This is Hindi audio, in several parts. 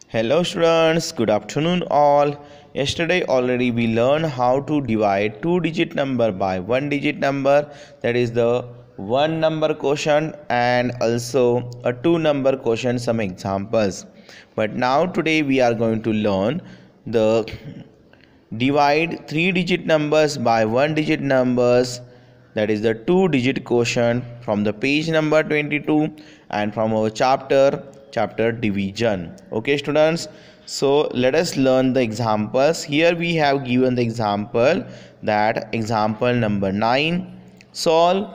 Hello students, good afternoon all. Yesterday already we learned how to divide two-digit number by one-digit number, that is the one number quotient, and also a two number quotient, some examples. But now today we are going to learn the divide three-digit numbers by one-digit numbers, that is the two-digit quotient, from the page number 22 and from our chapter division. Okay students, so let us learn the examples. Here we have given the example, that example number 9. solve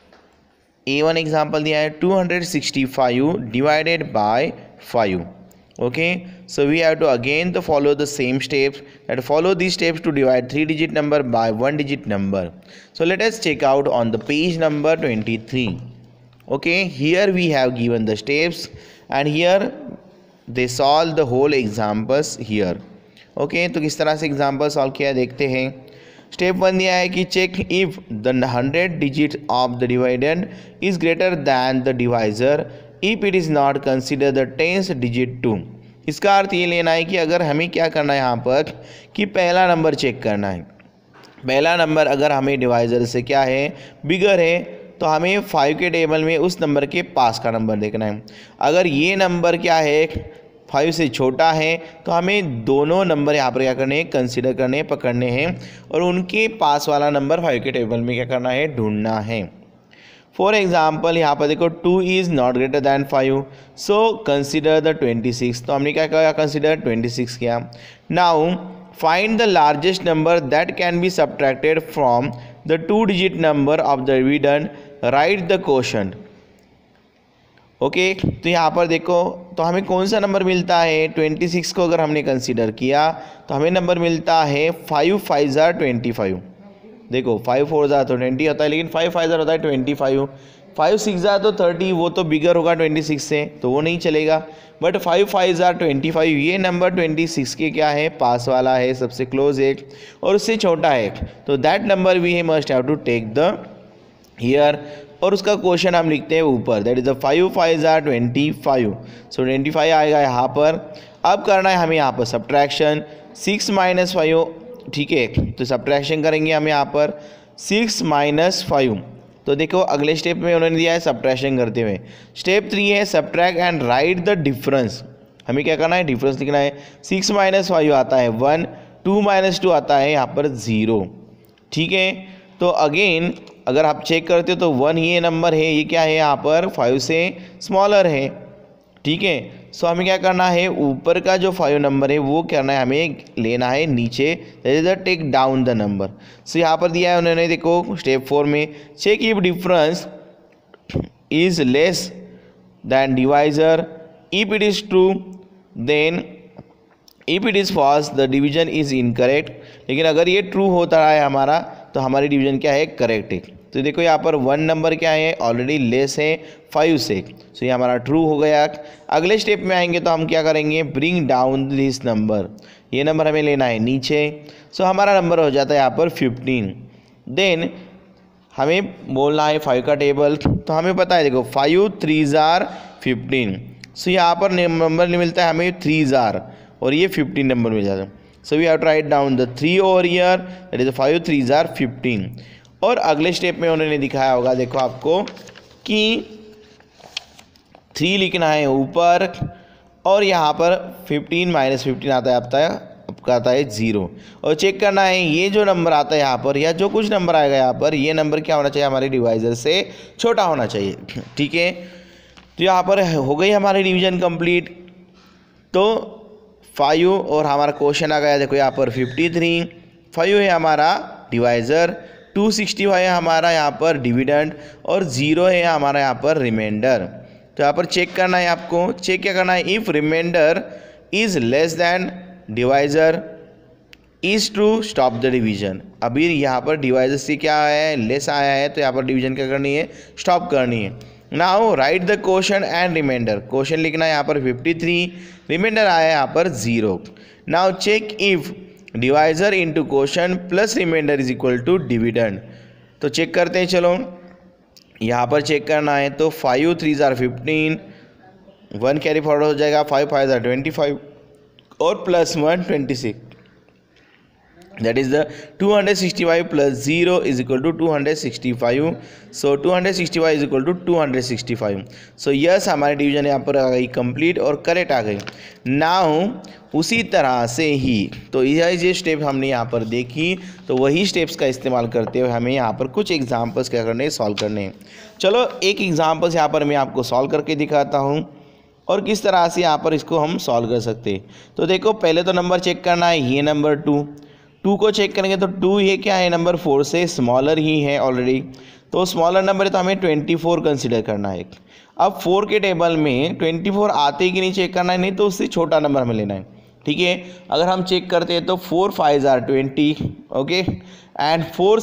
A1 example दिया है 265 divided by 5. Okay, so we have to again to follow the same steps, that follow these steps to divide three-digit number by one-digit number. So let us check out on the page number 23. Okay, here we have given the steps and here they solve the whole examples here. Okay, तो किस तरह से example solve किया देखते हैं. स्टेप 1 दिया है कि check if the 100 digit of the dividend is greater than the divisor if it is not consider the 10th digit 2. इसका अर्थ ये लेना है कि अगर हमें क्या करना है यहाँ पर कि पहला नंबर चेक करना है. पहला नंबर अगर हमें डिवाइजर से क्या है बिगर है तो हमें 5 के टेबल में उस नंबर के पास का नंबर देखना है. अगर ये नंबर क्या है 5 से छोटा है तो हमें दोनों नंबर यहाँ पर क्या करने हैं कंसिडर करने हैं, पकड़ने हैं और उनके पास वाला नंबर 5 के टेबल में क्या करना है ढूंढना है. फॉर एग्जाम्पल यहाँ पर देखो 2 is not greater than 5, so consider the 26. तो हमने क्या किया कंसिडर 26 किया. Now find the largest number that can be subtracted from the two digit number of the dividend, write the quotient. Okay, तो यहाँ पर देखो तो हमें कौन सा नंबर मिलता है 26 को अगर हमने कंसीडर किया तो हमें नंबर मिलता है 5 5 25. देखो 5 4 तो 20 होता है, लेकिन 5 5 होता है 25. 5 6 तो 30, वो तो बिगर होगा 26 से तो वो नहीं चलेगा. बट 5 5 25, ये नंबर 26 के क्या है पास वाला है, सबसे क्लोज है और उससे छोटा है, तो that number we must have to take the here. और उसका क्वेश्चन हम लिखते हैं ऊपर, दैट इज़ द 5 5 25. सो 25 आएगा यहाँ पर. अब करना है हमें यहाँ पर सब्ट्रैक्शन 6 - 5. ठीक है, तो सब्ट्रैक्शन करेंगे हम यहाँ पर 6 - 5. तो देखो अगले स्टेप में उन्होंने दिया है सब्ट्रैक्शन करते हुए. स्टेप 3 है subtract and write the difference. हमें क्या करना है डिफरेंस लिखना है. 6 - 5 आता है 1, 2 - 2 आता है यहाँ पर 0. ठीक है, तो अगेन अगर आप चेक करते हो तो 1 ये नंबर है, ये क्या है यहाँ पर 5 से स्मॉलर है. ठीक है, सो हमें क्या करना है ऊपर का जो 5 नंबर है वो करना है हमें लेना है नीचे, that is the take down the number. So यहाँ पर दिया है उन्होंने देखो स्टेप 4 में check if difference is less than divisor, if it is true then, if it is false the division is incorrect. लेकिन अगर ये ट्रू होता है हमारा तो हमारी डिवीजन क्या है करेक्ट है. तो देखो यहाँ पर 1 नंबर क्या है ऑलरेडी लेस है 5 से, सो ये हमारा ट्रू हो गया. अगले स्टेप में आएंगे तो हम क्या करेंगे ब्रिंग डाउन दिस नंबर, ये नंबर हमें लेना है नीचे. सो हमारा नंबर हो जाता है यहाँ पर 15. देन हमें बोलना है 5 का टेबल, तो हमें पता है देखो 5 3 15. सो यहाँ पर नंबर मिलता है हमें 3 और ये 15 नंबर मिल जाता है. So we have to write down the 3 over here, that is 5 3 15. और अगले स्टेप में उन्होंने दिखाया होगा देखो आपको कि 3 लिखना है ऊपर और यहाँ पर 15 - 15 आता है 0. और चेक करना है ये जो नंबर आता है यहाँ पर या जो कुछ नंबर आएगा यहाँ पर, ये नंबर क्या होना चाहिए हमारे डिवाइजर से छोटा होना चाहिए. ठीक है, तो यहाँ पर हो गई हमारी डिवीजन कंप्लीट. तो 5 और हमारा क्वेश्चन आ गया देखो यहाँ पर 53. 5 है हमारा डिवाइज़र, 265 है हमारा यहाँ पर डिविडेंड और 0 है हमारा यहाँ पर रिमाइंडर. तो यहाँ पर चेक करना है आपको, चेक क्या करना है if remainder is less than divisor is true stop the division. अभी यहाँ पर डिवाइजर से क्या आया है लेस आया है, तो यहाँ पर डिवीजन क्या करनी है स्टॉप करनी है. Now write the quotient and remainder. Quotient लिखना है यहाँ पर 53, रिमाइंडर आया है यहाँ पर 0. Now check if divisor into quotient plus remainder is equal to dividend. तो चेक करते हैं, चलो यहाँ पर चेक करना है. तो 5 3 15, 1 कैरी फॉरवर्ड हो जाएगा, 5 5 25. और +1 26, that is the 265 plus 0 is equal to 265. so 265 is equal to 265. so yes हमारी डिवीजन यहाँ पर आ गई कंप्लीट और करेक्ट आ गई. नाउ उसी तरह से ही तो यह जो स्टेप हमने यहाँ पर देखी तो वही स्टेप्स का इस्तेमाल करते हुए हमें यहाँ पर कुछ एग्जांपल्स क्या करने हैं, सॉल्व करने हैं. चलो एक एग्जांपल्स यहाँ पर मैं आपको सॉल्व करके दिखाता हूँ और किस तरह से यहाँ पर इसको हम सॉल्व कर सकते हैं. तो देखो पहले तो नंबर चेक करना है, ये नंबर 2 को चेक करेंगे तो 2 ये क्या है, नंबर 4 से स्मॉलर ही है ऑलरेडी, तो स्मॉलर नंबर है तो हमें 24 कंसीडर करना है. अब 4 के टेबल में 24 आते कि नहीं चेक करना है, नहीं तो उससे छोटा नंबर हमें लेना है. ठीक है, अगर हम चेक करते हैं तो 4 5 are 20, ओके, एंड 4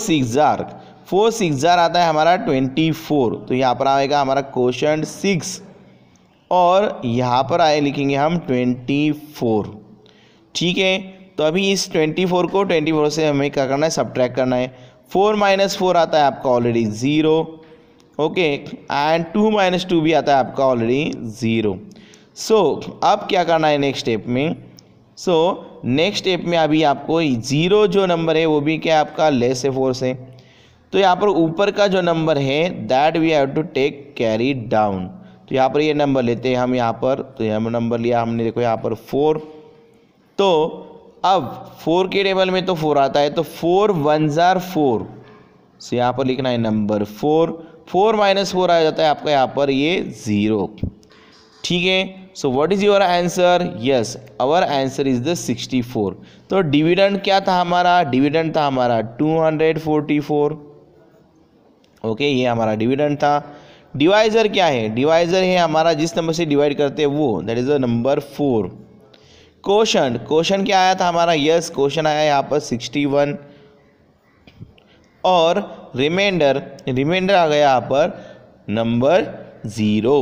6 आता है हमारा 24. तो यहाँ पर आएगा हमारा क्वोशंट 6 और यहाँ पर आए लिखेंगे हम 24. ठीक है, तो अभी इस 24 को 24 से हमें क्या करना है, सब्ट्रैक्ट करना है. 4 - 4 आता है आपका ऑलरेडी 0, ओके, एंड 2 - 2 भी आता है आपका ऑलरेडी 0. सो अब क्या करना है नेक्स्ट स्टेप में, नेक्स्ट स्टेप में अभी आपको 0 जो नंबर है वो भी क्या है आपका लेस है 4 से, तो यहाँ पर ऊपर का जो नंबर है that we have to take carry down. तो यहाँ पर ये नंबर लेते हैं हम यहाँ पर, तो यहाँ नंबर लिया हमने, देखो यहाँ पर 4. तो अब 4 के टेबल में तो 4 आता है, तो 4 1s are 4. सो यहाँ पर लिखना है नंबर 4. 4 - 4 आ जाता है आपका यहाँ पर ये 0. ठीक है, so what is your answer, yes our answer is the 64. तो डिविडेंड क्या था हमारा, डिविडेंड था हमारा 244. ओके, ये हमारा डिविडेंड था. डिवाइज़र क्या है, डिवाइज़र है हमारा जिस नंबर से डिवाइड करते हैं वो, दैट इज़ द नंबर 4. क्वोशंट क्या आया था हमारा, यस क्वोशंट आया यहाँ पर 61. और रिमाइंडर आ गया यहाँ पर number 0.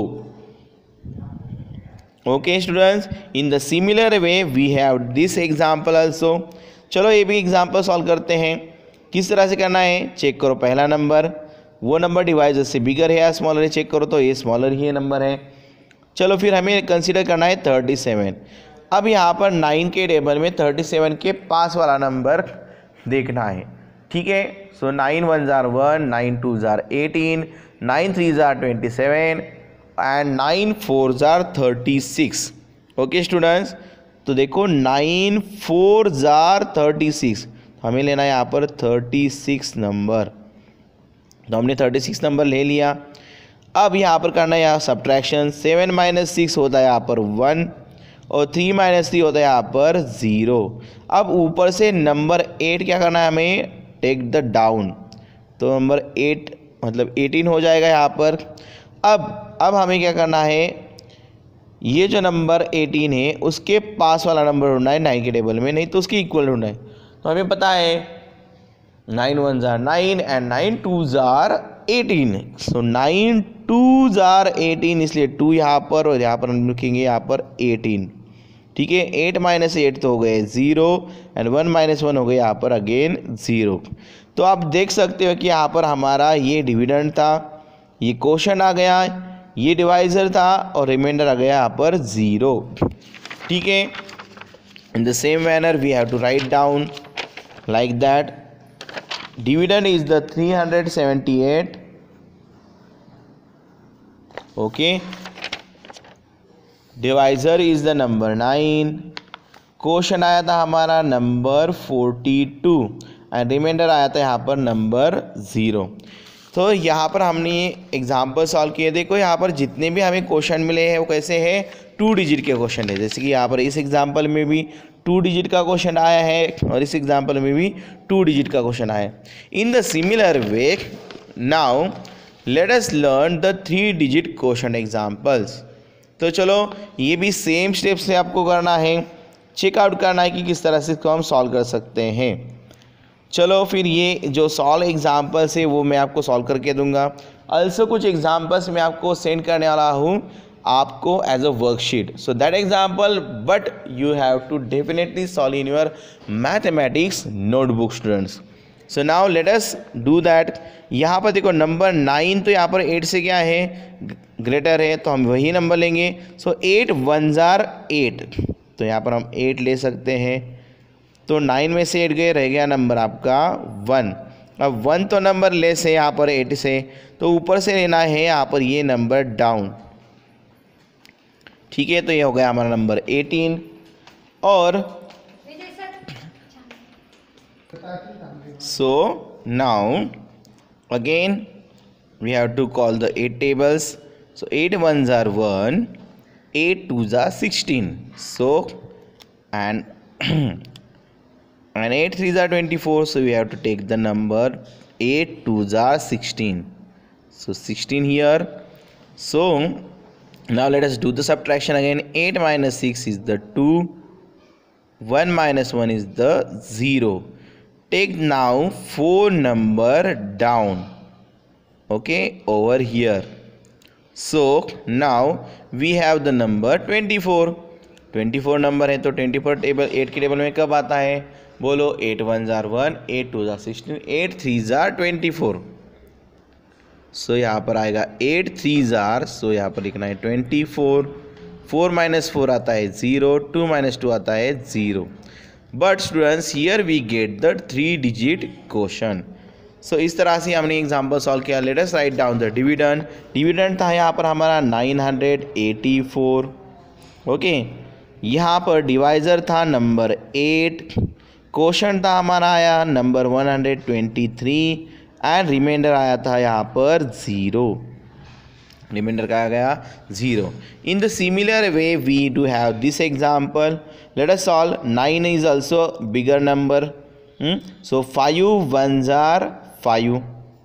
Okay students, in the similar way we have this example also. चलो ये भी एग्जाम्पल सॉल्व करते हैं. किस तरह से करना है, चेक करो पहला नंबर, वो नंबर डिवाइजर से बिगर है या स्मॉलर है, चेक करो तो ये स्मॉलर ही नंबर है. चलो फिर हमें कंसीडर करना है 37. अब यहाँ पर 9 के टेबल में 37 के पास वाला नंबर देखना है. ठीक है, so 9 1s are 1, 9 2s are 18, 9 3s are 27 and 9 4s are 36. Okay students, तो देखो 9 4s are 36, हमें लेना है यहाँ पर 36 नंबर. तो हमने 36 नंबर ले लिया. अब यहाँ पर करना है यहाँ सब्ट्रैक्शन. 7 - 6 होता है यहाँ पर 1 और 3 - 3 होता है यहाँ पर 0. अब ऊपर से नंबर 8 क्या करना है हमें, टेक द डाउन. तो नंबर 8 मतलब 18 हो जाएगा यहाँ पर. अब हमें क्या करना है, ये जो नंबर 18 है उसके पास वाला नंबर ढूंढना है 9 के टेबल में, नहीं तो उसकी इक्वल ढूंढना है. तो हमें पता है 9 1s are 9 and 9 2s are 18. So 9 2s are 18, इसलिए 2 यहाँ पर और यहाँ पर हम लिखेंगे यहाँ पर 18. ठीक है, 8 - 8 तो हो गए 0 एंड 1 - 1 हो गए यहाँ पर अगेन 0. तो आप देख सकते हो कि यहाँ पर हमारा ये डिविडेंड था, ये क्वोशंट आ गया, ये डिवाइज़र था और रिमाइंडर आ गया यहाँ पर 0. ठीक है, in the same manner we have to write down like that. Dividend is the 378. Okay, divisor is the number 9. Quotient आया था हमारा नंबर 42 एंड रिमाइंडर आया था यहाँ पर नंबर 0. तो यहाँ पर हमने एग्जाम्पल सॉल्व किए. देखो यहाँ पर जितने भी हमें क्वेश्चन मिले हैं वो कैसे हैं, 2 डिजिट के क्वेश्चन है. जैसे कि यहाँ पर इस एग्जाम्पल में भी 2 डिजिट का क्वेश्चन आया है और इस एग्जाम्पल में भी 2 डिजिट का क्वेश्चन आया है. In the similar way now let us learn the 3 digit question examples. तो चलो ये भी सेम स्टेप से आपको करना है, चेकआउट करना है कि किस तरह से इसको हम सॉल्व कर सकते हैं. चलो फिर ये जो सॉल्व एग्जाम्पल्स है वो मैं आपको सॉल्व करके दूंगा. अल्सो कुछ एग्जाम्पल्स मैं आपको सेंड करने वाला हूँ आपको as a worksheet. So that example but you have to definitely solve in your mathematics notebook students. So now let us do that. यहाँ पर देखो नंबर 9 तो यहाँ पर 8 से क्या है, ग्रेटर है, तो हम वही नंबर लेंगे. सो 8 1s are 8. तो यहाँ पर हम 8 ले सकते हैं। तो 9 में से 8 गए, रह गया नंबर आपका 1। अब 1 तो नंबर लेस है यहाँ पर 8 से, तो ऊपर से लेना है यहाँ पर ये नंबर डाउन। ठीक है, तो ये हो गया हमारा नंबर 18। और so now again we have to call the 8 tables. So 8 ones are 1, 8 twos are 16. So and and 8 threes are 24. So we have to take the number 8 twos are 16. So 16 here. So now let us do the subtraction again. 8 minus 6 is the 2. 1 minus 1 is the 0. Take now 4 number down, okay, over here. So now we have the number 24. 24 number है, तो 24 टेबल 8 के टेबल में कब आता है? बोलो 8 ones are 1, 8 twos are 16, 8 threes are 24. सो यहाँ पर आएगा 8 threes are, सो यहाँ पर लिखना है 24. 4 minus 4 आता है 0, 2 minus 2 आता है 0. But students here we get the 3 digit question. सो इस तरह से हमने एग्जाम्पल सॉल्व किया. Let us write down the dividend. Dividend था यहाँ पर हमारा 984. ओके, यहाँ पर डिवाइज़र था नंबर 8. क्वेश्चन था हमारा आया नंबर 123 एंड रिमाइंडर आया था यहाँ पर 0. रिमाइंडर का आ गया 0. In the similar way we do have this example. Let us solve. 9 is also bigger number. So 5 ones are 5.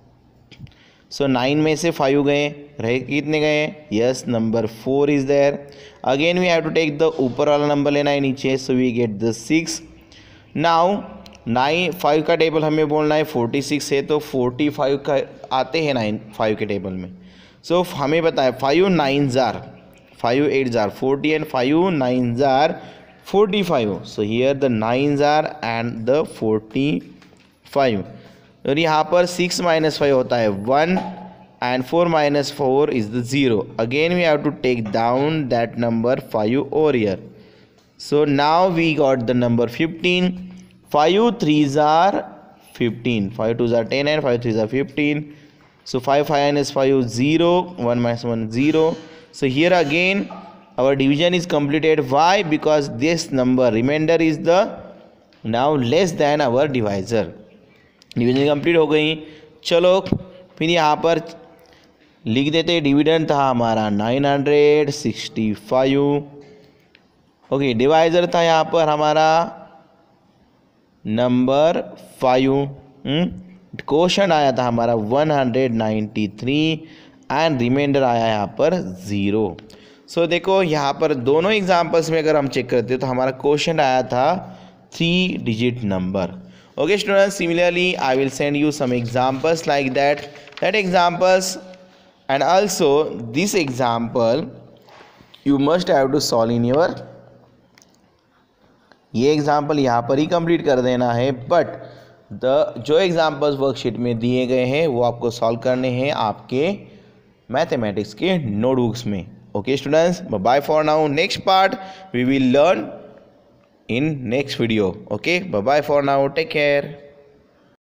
So 9 में से 5 गए, रहे कितने गए? Yes, number 4 is there. Again we have to take the ऊपर वाला नंबर लेना है नीचे. So we get the 6. Now 5 का टेबल हमें बोलना है 46 है, तो 45 का आते हैं 5 के टेबल में. सो हमें पता है 5 9s are 5 8s are 40 and 5 9s are 45. So here the 9s are and the 45. और यहाँ पर 6 minus 5 होता है 1 and 4 minus 4 is the 0. Again we have to take down that number 5 over here. So now we got the number 15. 5 3s are 15. 5 2s are 10 and 5 3s are 15. So 5 minus 5 0, 1 minus 1 0. So here again our division is completed. Why? Because this number remainder is the now less than our divisor. Division complete हो गई. चलो फिर यहाँ पर लिख देते. डिविडेंड था हमारा 965. ओके, डिवाइजर था यहाँ पर हमारा नंबर 5. क्वेश्चन आया था हमारा 193 एंड रिमाइंडर आया यहाँ पर 0. सो देखो यहाँ पर दोनों एग्जाम्पल्स में अगर हम चेक करते हैं तो हमारा क्वेश्चन आया था 3 digit नंबर. Okay students, similarly I will send you some examples like that examples, and also this example you must have to solve in your, ये एग्जाम्पल यहाँ पर ही कंप्लीट कर देना है. बट जो एग्जाम्पल्स वर्कशीट में दिए गए हैं वो आपको सॉल्व करने हैं आपके मैथमेटिक्स के नोटबुक्स में. Okay students, bye for now. Next part we will learn in next video. Okay, bye bye for now, take care.